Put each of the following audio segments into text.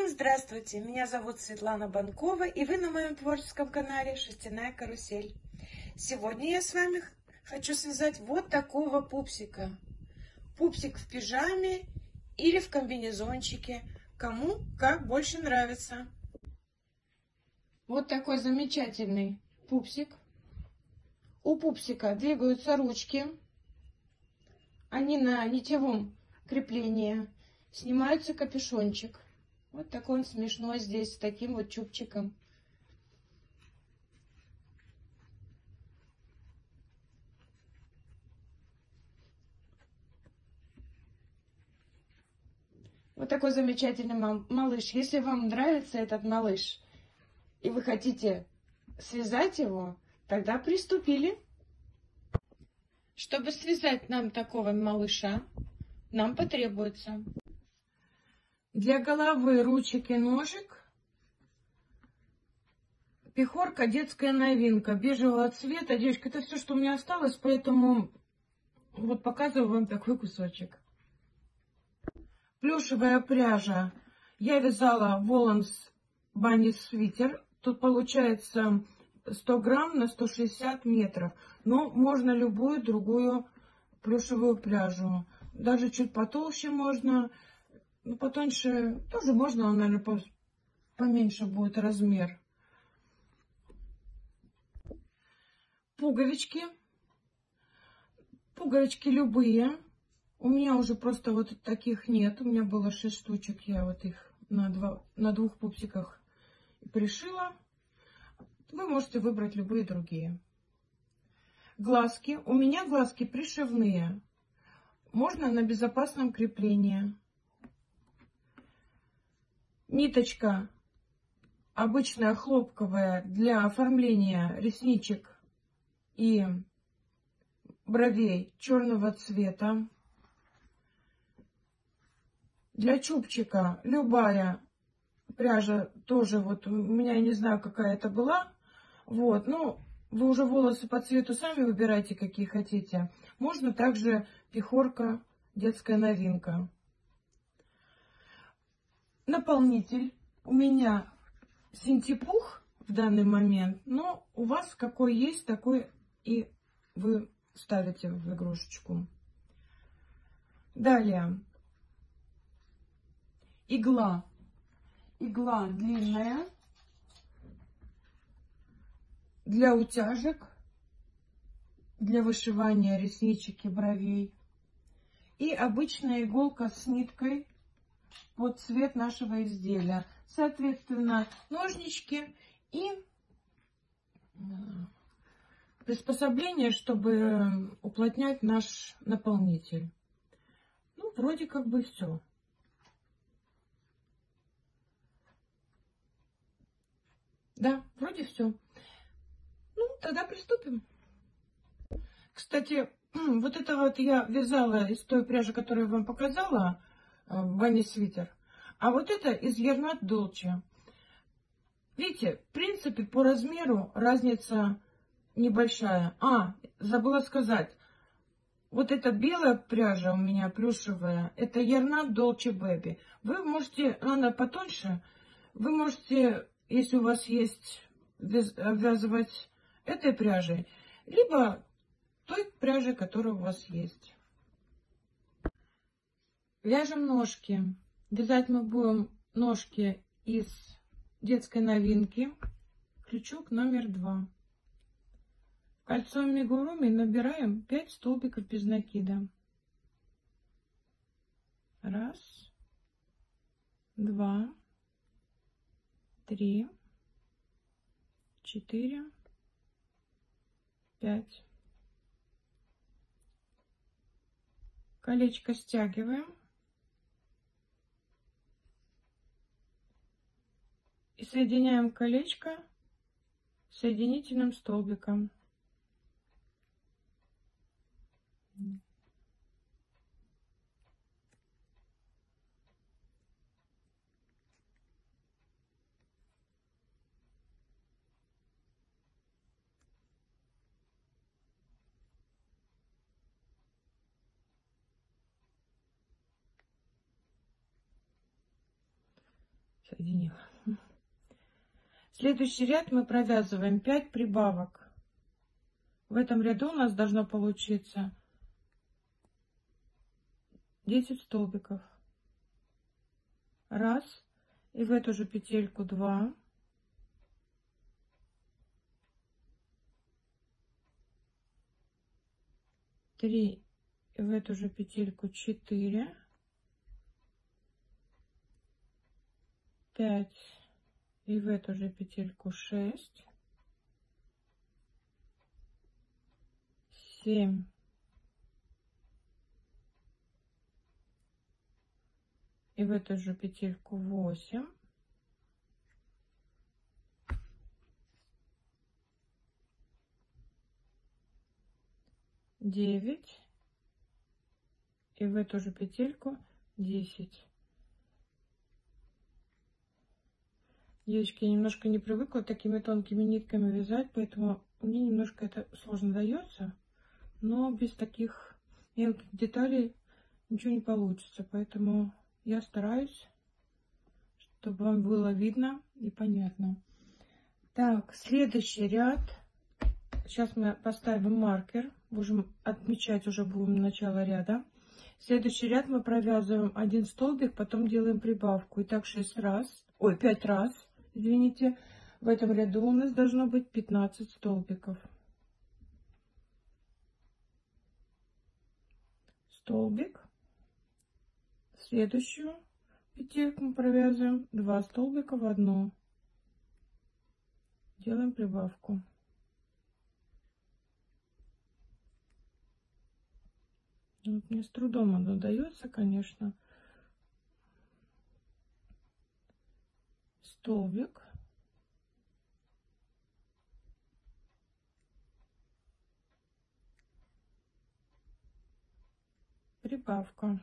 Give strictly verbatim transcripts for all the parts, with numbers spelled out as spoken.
Всем здравствуйте! Меня зовут Светлана Банкова, и вы на моем творческом канале «Шерстяная карусель». Сегодня я с вами хочу связать вот такого пупсика. Пупсик в пижаме или в комбинезончике, кому как больше нравится. Вот такой замечательный пупсик. У пупсика двигаются ручки. Они на нитевом креплении. Снимается капюшончик. Вот такой он смешной здесь, с таким вот чубчиком. Вот такой замечательный малыш. Если вам нравится этот малыш, и вы хотите связать его, тогда приступили. Чтобы связать нам такого малыша, нам потребуется для головы ручек и ножек пихорка детская новинка бежевого цвета. Девочка, это все, что у меня осталось, поэтому вот показываю вам такой кусочек. Плюшевая пряжа. Я вязала Воланс Банни свитер. Тут получается сто грамм на сто шестьдесят метров. Но можно любую другую плюшевую пряжу. Даже чуть потолще можно. Ну, потоньше тоже можно, наверное, поменьше будет размер. Пуговички. Пуговички любые. У меня уже просто вот таких нет. У меня было шесть штучек. Я вот их на, два, на двух пупсиках пришила. Вы можете выбрать любые другие. Глазки. У меня глазки пришивные. Можно на безопасном креплении. Ниточка обычная хлопковая для оформления ресничек и бровей черного цвета. Для чубчика любая пряжа тоже, вот у меня, я не знаю, какая это была. Вот, ну, вы уже волосы по цвету сами выбирайте, какие хотите. Можно также пихорка детская новинка. Наполнитель. У меня синтепух в данный момент, но у вас какой есть, такой и вы ставите в игрушечку. Далее. Игла. Игла длинная. Для утяжек. Для вышивания ресничек и бровей. И обычная иголка с ниткой под цвет нашего изделия. Соответственно, ножнички и приспособление, чтобы уплотнять наш наполнитель. Ну, вроде как бы все. Да, вроде все. Ну, тогда приступим. Кстати, вот это вот я вязала из той пряжи, которую я вам показала, Банни свитер. А вот это из Ярнат Долче. Видите, в принципе, по размеру разница небольшая. А, забыла сказать. Вот эта белая пряжа у меня плюшевая, это Ярнат Долче Бэби. Вы можете, она потоньше, вы можете, если у вас есть, обвязывать этой пряжей, либо той пряжей, которая у вас есть. Вяжем ножки. Вязать мы будем ножки из детской новинки. Крючок номер два. В кольцо амигуруми набираем пять столбиков без накида. Раз, два, три, четыре, пять. Колечко стягиваем. И соединяем колечко соединительным столбиком. соединила. Следующий ряд мы провязываем пять прибавок. В этом ряду у нас должно получиться десять столбиков. Раз. И в эту же петельку два. Три. И в эту же петельку четыре. Пять. И в эту же петельку шесть. Семь. И в эту же петельку восемь. Девять. И в эту же петельку десять. Девочки, я немножко не привыкла такими тонкими нитками вязать, поэтому мне немножко это сложно дается. Но без таких мелких деталей ничего не получится. Поэтому я стараюсь, чтобы вам было видно и понятно. Так, следующий ряд. Сейчас мы поставим маркер. Будем отмечать уже будем начало ряда. Следующий ряд мы провязываем один столбик, потом делаем прибавку. Итак, шесть раз. Ой, пять раз. Извините. В этом ряду у нас должно быть пятнадцать столбиков. Столбик. Следующую петельку мы провязываем два столбика в одну. Делаем прибавку. Вот мне с трудом оно дается, конечно. Столбик. Прибавка.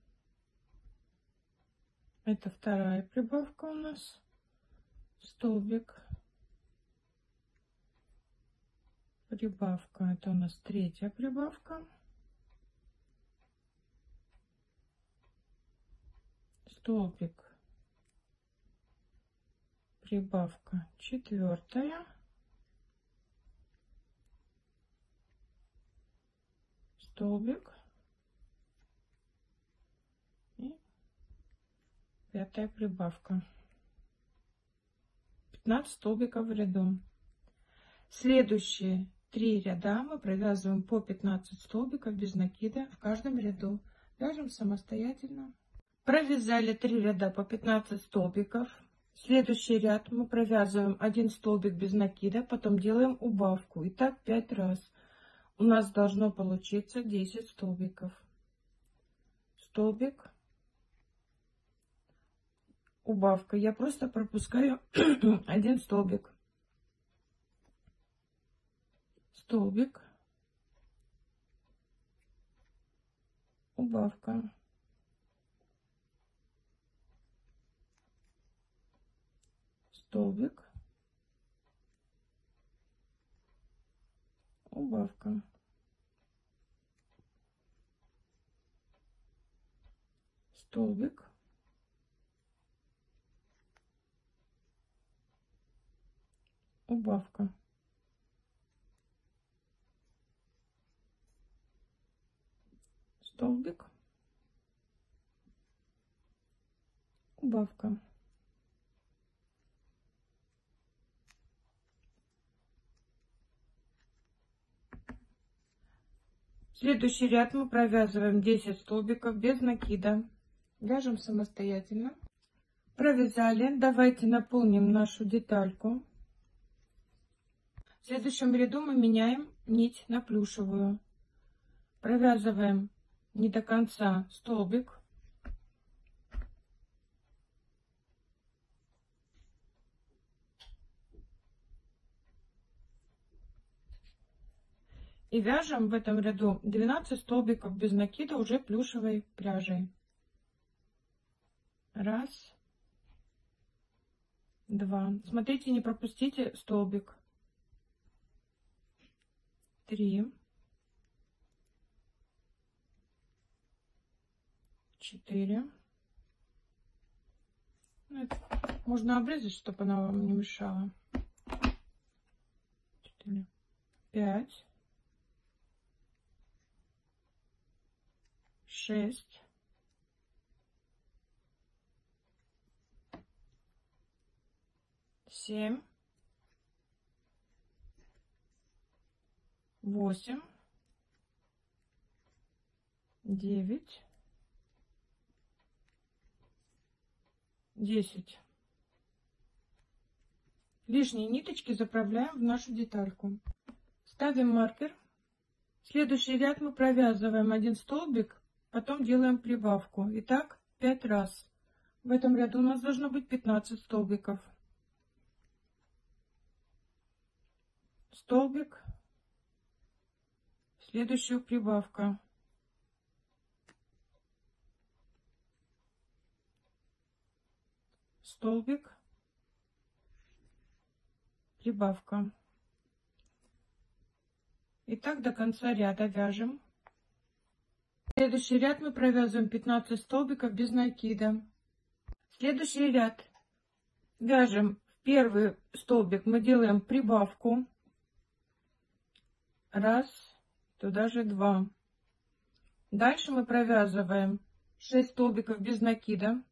Это вторая прибавка у нас. Столбик. Прибавка. Это у нас третья прибавка. Столбик. Прибавка. Четвертая. Столбик. И пятая прибавка. пятнадцать столбиков в ряду. Следующие три ряда мы провязываем по пятнадцать столбиков без накида в каждом ряду. Вяжем самостоятельно. Провязали три ряда по пятнадцать столбиков. Следующий ряд мы провязываем один столбик без накида, потом делаем убавку. И так пять раз. У нас должно получиться десять столбиков. Столбик. Убавка. Я просто пропускаю один столбик. Столбик. Убавка. Столбик. Убавка. Столбик. Убавка. Столбик. Убавка. Следующий ряд мы провязываем десять столбиков без накида. Вяжем самостоятельно. Провязали. Давайте наполним нашу детальку. В следующем ряду мы меняем нить на плюшевую. Провязываем не до конца столбик. И вяжем в этом ряду двенадцать столбиков без накида уже плюшевой пряжей. Раз, два. Смотрите, не пропустите столбик. Три, четыре, Ну, это можно обрезать, чтобы она вам не мешала. четыре, пять, шесть, семь, восемь, девять, десять. Лишние ниточки заправляем в нашу детальку. Ставим маркер. Следующий ряд мы провязываем один столбик, потом делаем прибавку. Итак, пять раз. В этом ряду у нас должно быть пятнадцать столбиков. Столбик. Следующая прибавка. Столбик. Прибавка. И так до конца ряда вяжем. Следующий ряд мы провязываем пятнадцать столбиков без накида. Следующий ряд вяжем в первый столбик, мы делаем прибавку. Раз, туда же два. Дальше мы провязываем шесть столбиков без накида.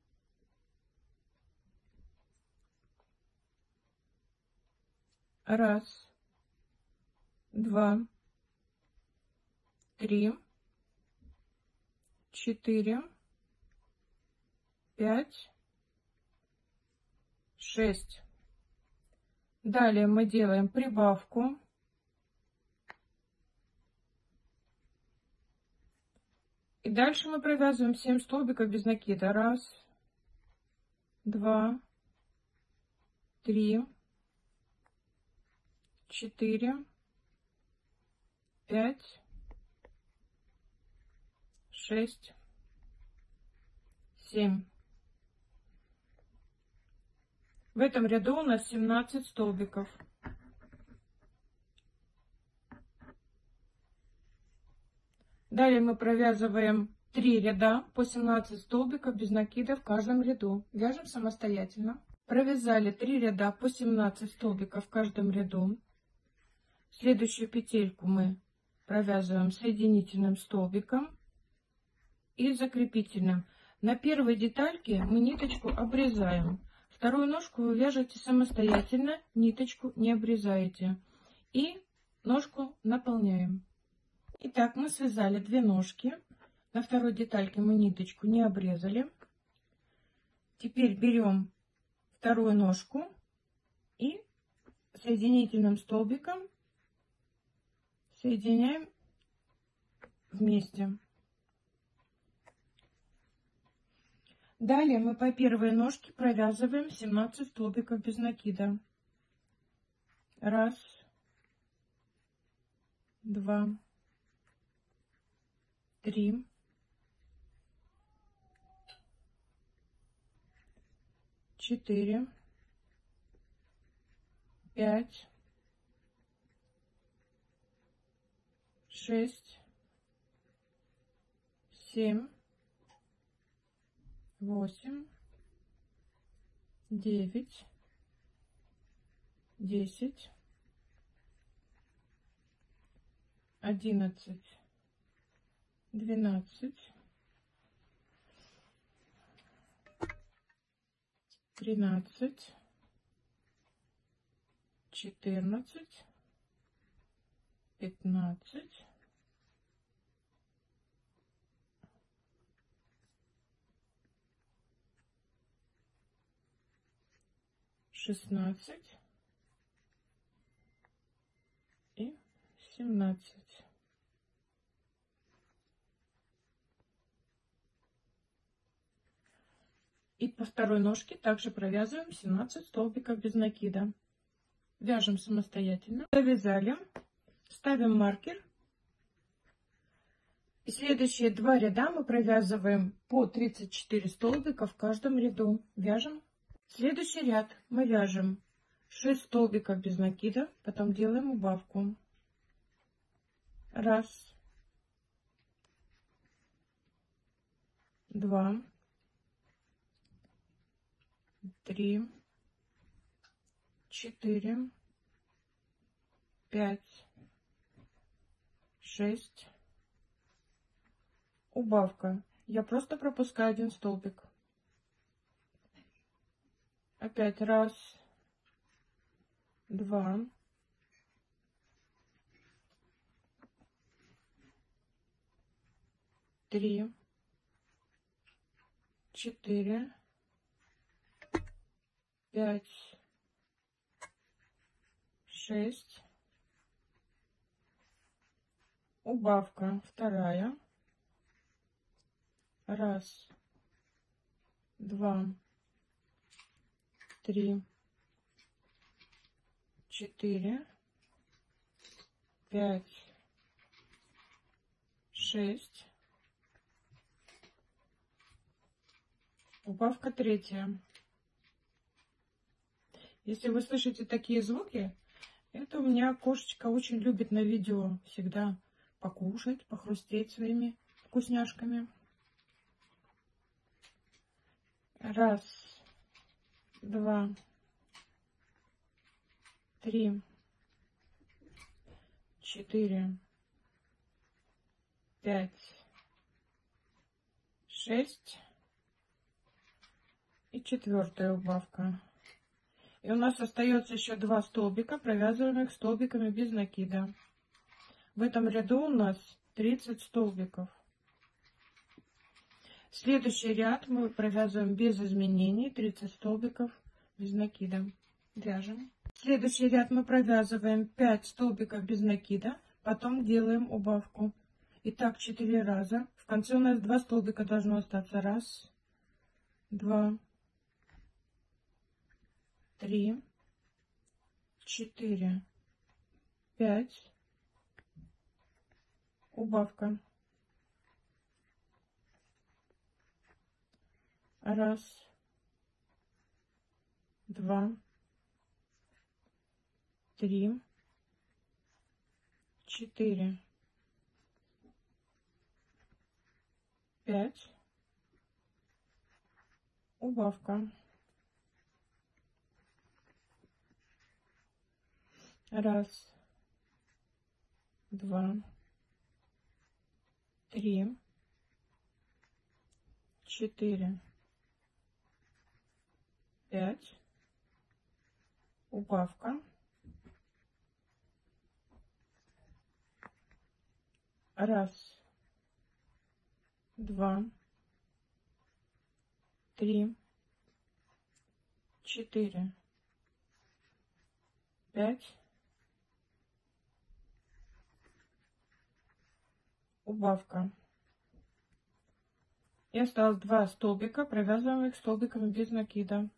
Раз, два, три, четыре, пять, шесть. Далее мы делаем прибавку. И дальше мы провязываем семь столбиков без накида. Раз, два, три, четыре, пять, шесть, семь. В этом ряду у нас семнадцать столбиков. Далее мы провязываем три ряда по семнадцать столбиков без накида в каждом ряду. Вяжем самостоятельно. Провязали три ряда по семнадцать столбиков в каждом ряду. Следующую петельку мы провязываем соединительным столбиком и закрепительным. На первой детальке мы ниточку обрезаем. Вторую ножку вы вяжете самостоятельно, ниточку не обрезаете. И ножку наполняем. Итак, мы связали две ножки. На второй детальке мы ниточку не обрезали. Теперь берем вторую ножку и соединительным столбиком соединяем вместе. Далее мы по первой ножке провязываем семнадцать столбиков без накида. Раз, два, три, четыре, пять, шесть, семь, восемь, девять, десять, одиннадцать, двенадцать, тринадцать, четырнадцать, пятнадцать, шестнадцать и семнадцать. И по второй ножке также провязываем семнадцать столбиков без накида. Вяжем самостоятельно. Завязали, ставим маркер. И следующие два ряда мы провязываем по тридцать четыре столбика в каждом ряду. Вяжем. Следующий ряд мы вяжем шесть столбиков без накида, потом делаем убавку. Раз, два, три, четыре, пять, шесть. Убавка. Я просто пропускаю один столбик. Опять раз, два, три, четыре, пять, шесть. Убавка вторая. Раз, два, три, четыре, пять, шесть. Убавка третья. Если вы слышите такие звуки, это у меня кошечка очень любит на видео всегда покушать, похрустеть своими вкусняшками. Раз, два, три, четыре, пять, шесть. И четвертая убавка. И у нас остается еще два столбика, провязываемых столбиками без накида. В этом ряду у нас тридцать столбиков. Следующий ряд мы провязываем без изменений, тридцать столбиков без накида. Вяжем. Следующий ряд мы провязываем пять столбиков без накида, потом делаем убавку. И так четыре раза. В конце у нас два столбика должно остаться. Раз, два, три, четыре, пять. Убавка. Раз, два, три, четыре, пять. Убавка. Раз, два, три, четыре, пять. Убавка. Раз, два, три, четыре, пять. Убавка. И осталось два столбика, провязываем их столбиками без накида.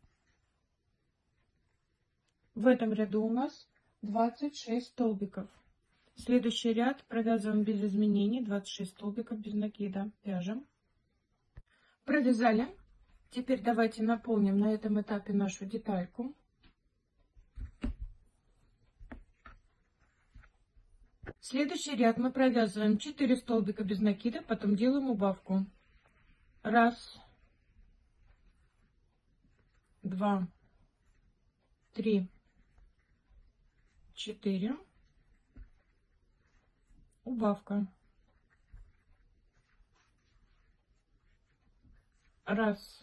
В этом ряду у нас двадцать шесть столбиков. Следующий ряд провязываем без изменений, двадцать шесть столбиков без накида. Вяжем. Провязали. Теперь давайте наполним на этом этапе нашу детальку. Следующий ряд мы провязываем четыре столбика без накида, потом делаем убавку. Раз, два, три, четыре. Убавка. Раз,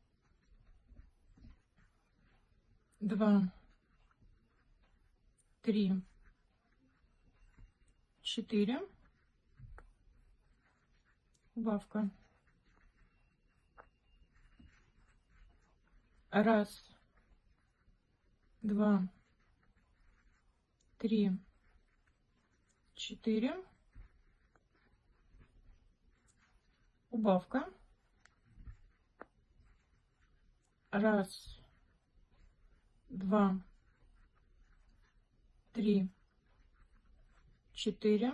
два, три, четыре. Убавка. Раз, два, три, четыре. Убавка. Раз, два, три, четыре.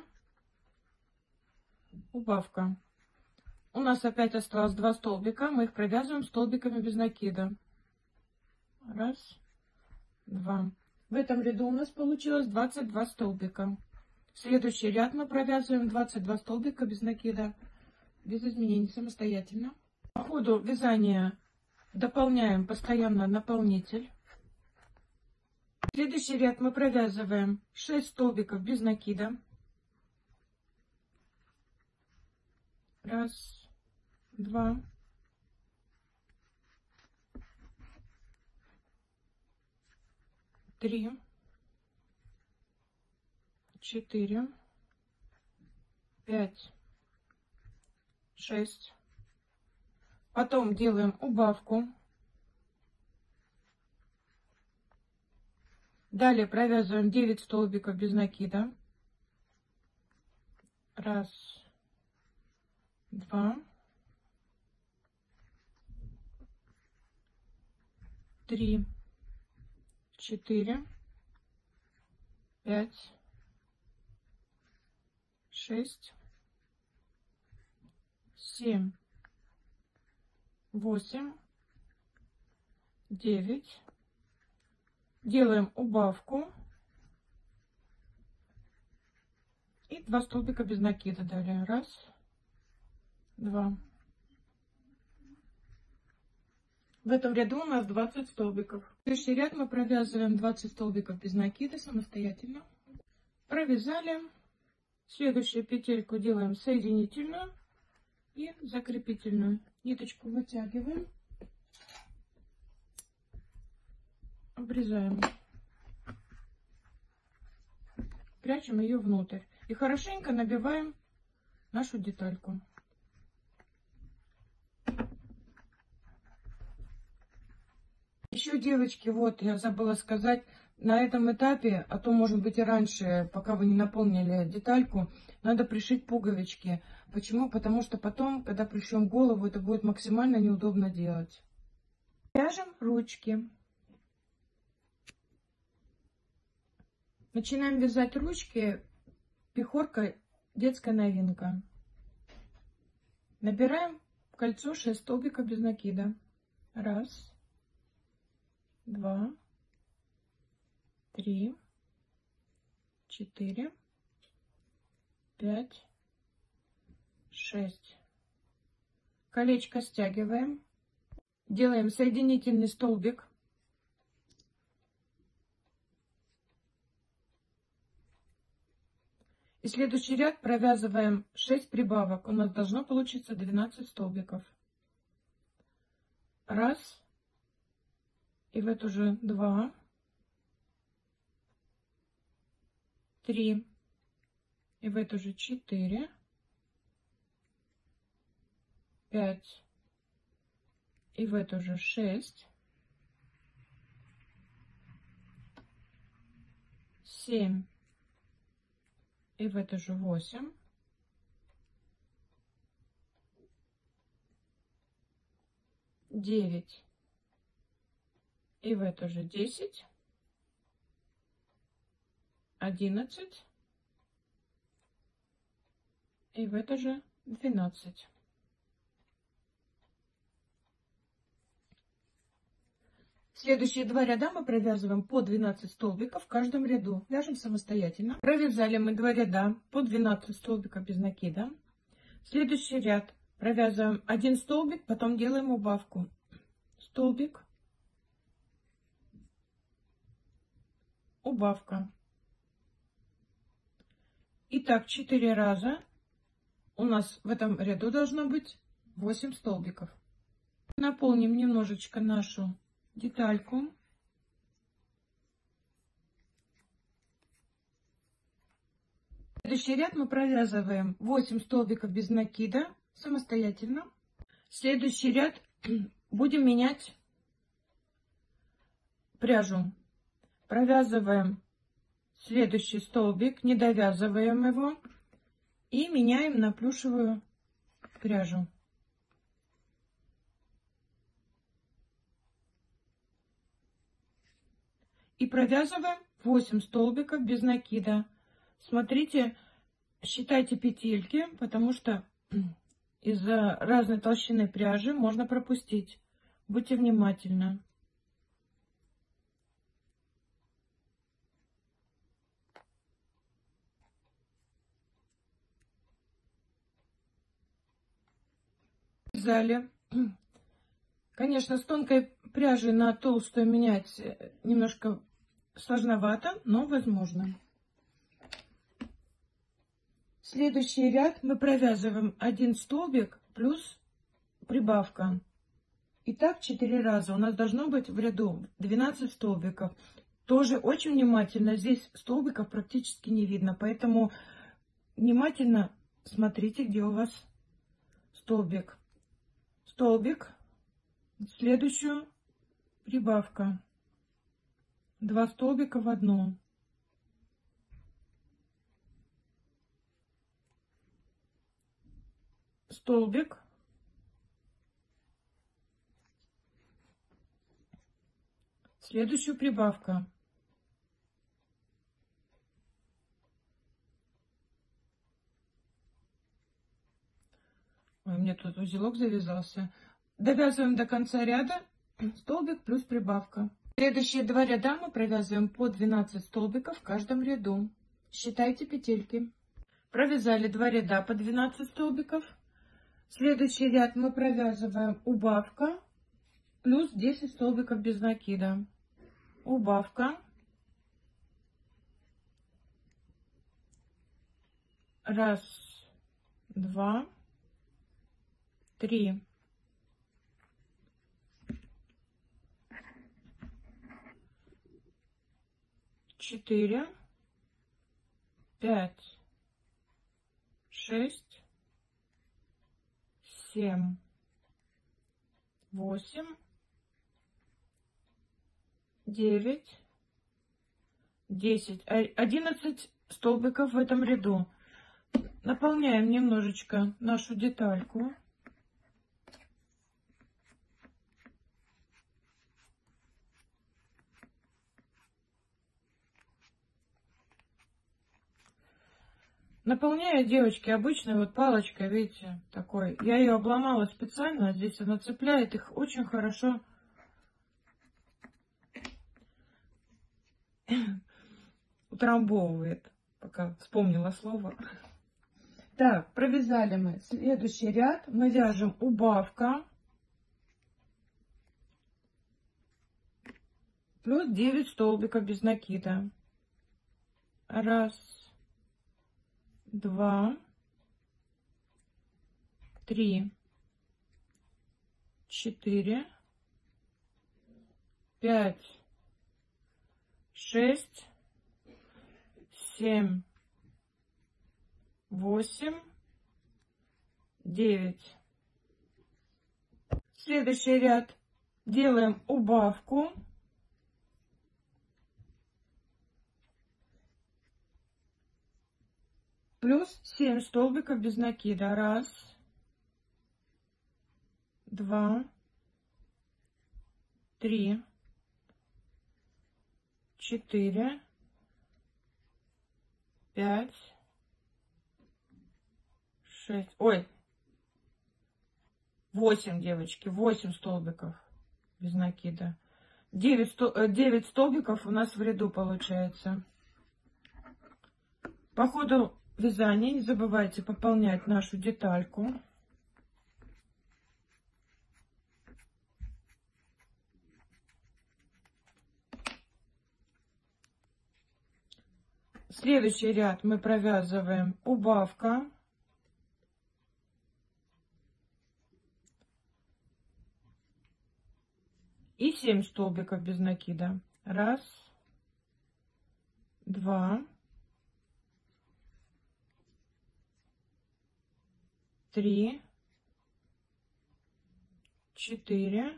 Убавка. У нас опять осталось два столбика, мы их провязываем столбиками без накида. Раз, два. В этом ряду у нас получилось двадцать два столбика. Следующий ряд мы провязываем двадцать два столбика без накида, без изменений самостоятельно. По ходу вязания дополняем постоянно наполнитель. Следующий ряд мы провязываем шесть столбиков без накида. Раз, два, три, четыре, пять, шесть. Потом делаем убавку. Далее провязываем девять столбиков без накида. Раз, два, три, четыре, пять, шесть, семь, восемь, девять. Делаем убавку. И два столбика без накида далее. Раз, два. В этом ряду у нас двадцать столбиков. В следующий ряд мы провязываем двадцать столбиков без накида самостоятельно. Провязали. Следующую петельку делаем соединительную и закрепительную. Ниточку вытягиваем. Обрезаем. Прячем ее внутрь. И хорошенько набиваем нашу детальку. Еще, девочки, вот я забыла сказать, на этом этапе, а то может быть и раньше, пока вы не наполнили детальку, надо пришить пуговички. Почему? Потому что потом, когда пришьем голову, это будет максимально неудобно делать. Вяжем ручки. Начинаем вязать ручки. Пехорка, детская новинка. Набираем в кольцо шесть столбиков без накида. Раз, два, три, четыре, пять, шесть. Колечко стягиваем. Делаем соединительный столбик. И следующий ряд провязываем шесть прибавок. У нас должно получиться двенадцать столбиков. Раз. И в эту же два. Три. И в эту же четыре. Пять. И в эту же шесть. Семь. И в эту же восемь. Девять. И в эту же десять. Одиннадцать. И в эту же двенадцать. Следующие два ряда мы провязываем по двенадцать столбиков в каждом ряду. Вяжем самостоятельно. Провязали мы два ряда по двенадцать столбиков без накида. Следующий ряд провязываем один столбик, потом делаем убавку. Столбик, убавка. Итак, четыре раза. У нас в этом ряду должно быть восемь столбиков. Наполним немножечко нашу детальку. Следующий ряд мы провязываем восемь столбиков без накида самостоятельно. Следующий ряд будем менять пряжу. Провязываем следующий столбик, не довязываем его и меняем на плюшевую пряжу. И провязываем восемь столбиков без накида. Смотрите, считайте петельки, потому что из-за разной толщины пряжи можно пропустить. Будьте внимательны. Вязали Конечно, с тонкой пряжи на толстую менять немножко сложновато, но возможно. Следующий ряд мы провязываем один столбик плюс прибавка. И так четыре раза. У нас должно быть в ряду двенадцать столбиков. Тоже очень внимательно. Здесь столбиков практически не видно, поэтому внимательно смотрите, где у вас столбик. Столбик. Следующую прибавка. Два столбика в одну. Столбик. Следующую прибавка. Ой, у меня тут узелок завязался. Довязываем до конца ряда столбик плюс прибавка. Следующие два ряда мы провязываем по двенадцать столбиков в каждом ряду. Считайте петельки. Провязали два ряда по двенадцать столбиков. Следующий ряд мы провязываем убавка плюс десять столбиков без накида. Убавка. Раз, два, три. Четыре, пять, шесть, семь, восемь, девять, десять, одиннадцать столбиков в этом ряду. Наполняем немножечко нашу детальку. Наполняю, девочки, обычной вот палочкой, видите, такой. Я ее обломала специально, здесь она цепляет, их очень хорошо утрамбовывает, пока вспомнила слово. Так, провязали мы. Следующий ряд мы вяжем убавка плюс девять столбиков без накида. Раз, два, три, четыре, пять, шесть, семь, восемь, девять. Следующий ряд делаем убавку плюс семь столбиков без накида. Раз, два, три, четыре, пять, шесть. Ой, восемь, девочки, восемь столбиков без накида. девять, девять столбиков у нас в ряду получается. По ходу вязания не забывайте пополнять нашу детальку. Следующий ряд мы провязываем убавка и семь столбиков без накида. Раз, два, три, четыре,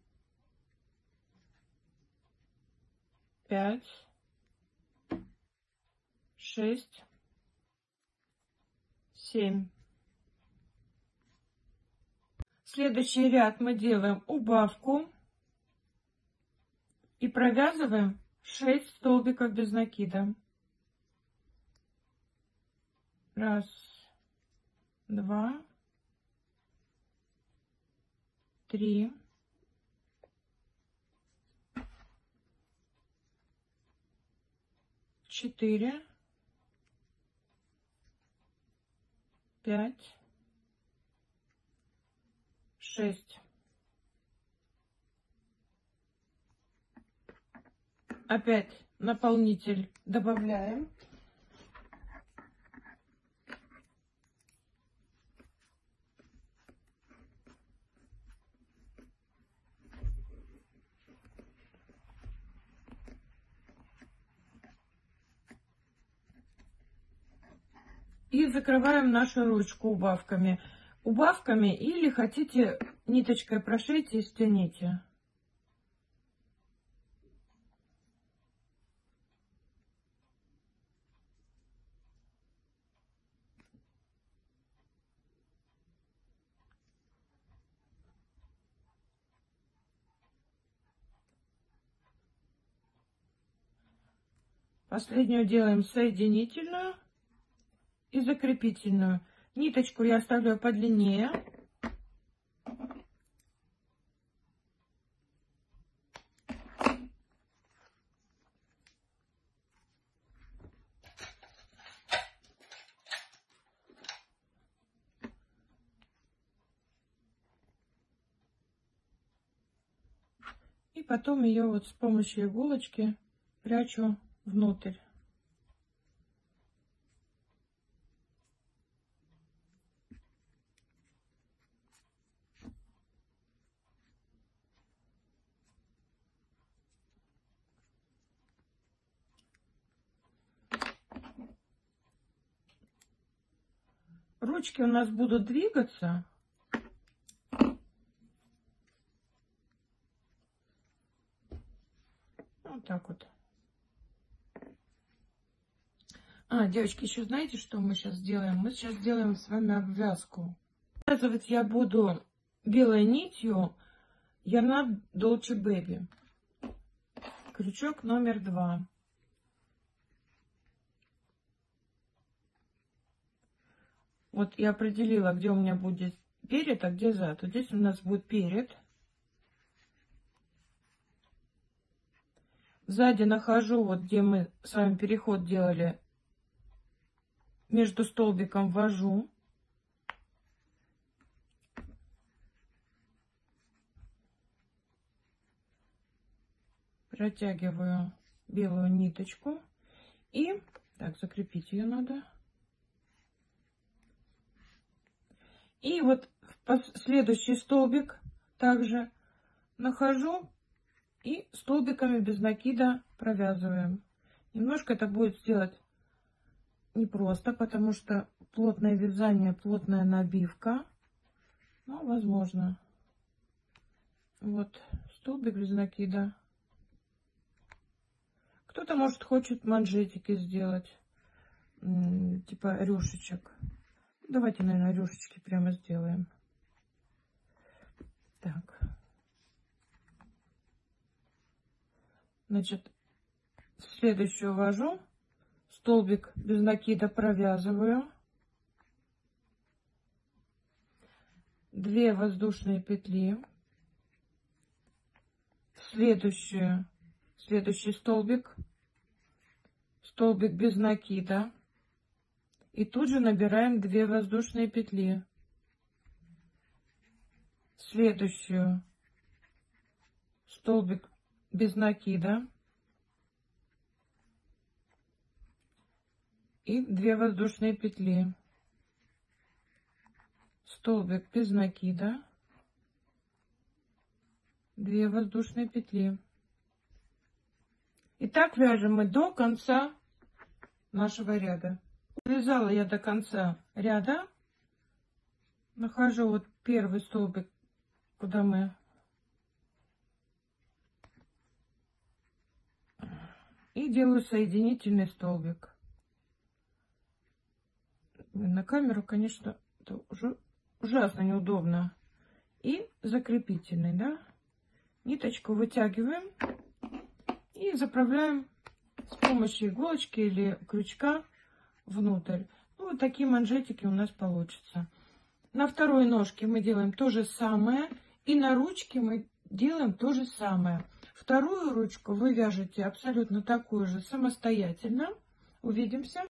пять, шесть, семь. Следующий ряд мы делаем убавку и провязываем шесть столбиков без накида. Раз, два, три, четыре, пять, шесть. опять наполнитель добавляем. И закрываем нашу ручку убавками. Убавками или хотите ниточкой прошейте и стяните. Последнюю делаем соединительную и закрепительную. Ниточку я оставляю подлиннее. И потом ее вот с помощью иголочки прячу внутрь. Ручки у нас будут двигаться. Вот так вот. А, девочки, еще знаете, что мы сейчас делаем? Мы сейчас делаем с вами обвязку. Связывать я буду белой нитью Ярнард Dolce Baby. Крючок номер два. Вот я определила, где у меня будет перед, а где зад. Вот здесь у нас будет перед. Сзади нахожу, вот где мы с вами переход делали, между столбиком ввожу. Протягиваю белую ниточку. И, так, закрепить ее надо. И вот следующий столбик также нахожу и столбиками без накида провязываем. Немножко это будет сделать непросто, потому что плотное вязание, плотная набивка. Но возможно. Вот столбик без накида. Кто-то, может, хочет манжетики сделать, типа рюшечек. Давайте, наверное, рюшечки прямо сделаем. Так. Значит, следующую ввожу. Столбик без накида провязываю. Две воздушные петли. Следующую, следующий столбик. Столбик без накида. И тут же набираем две воздушные петли. Следующую столбик без накида. И две воздушные петли. Столбик без накида. две воздушные петли. И так вяжем мы до конца нашего ряда. Вязала я до конца ряда. Нахожу вот первый столбик, куда мы и делаю соединительный столбик. На камеру, конечно, это уже ужасно неудобно. И закрепительный, да? Ниточку вытягиваем и заправляем с помощью иголочки или крючка внутрь. Ну, вот такие манжетики у нас получатся. На второй ножке мы делаем то же самое. И на ручке мы делаем то же самое. Вторую ручку вы вяжете абсолютно такую же самостоятельно. Увидимся.